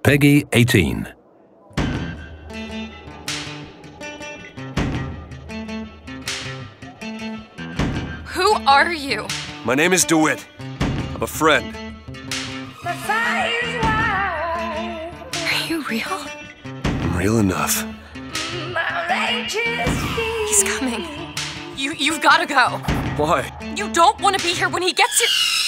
Peggy 18. Who are you? My name is DeWitt. I'm a friend. Are you real? I'm real enough. He's coming. You've gotta go. Why? You don't want to be here when he gets here.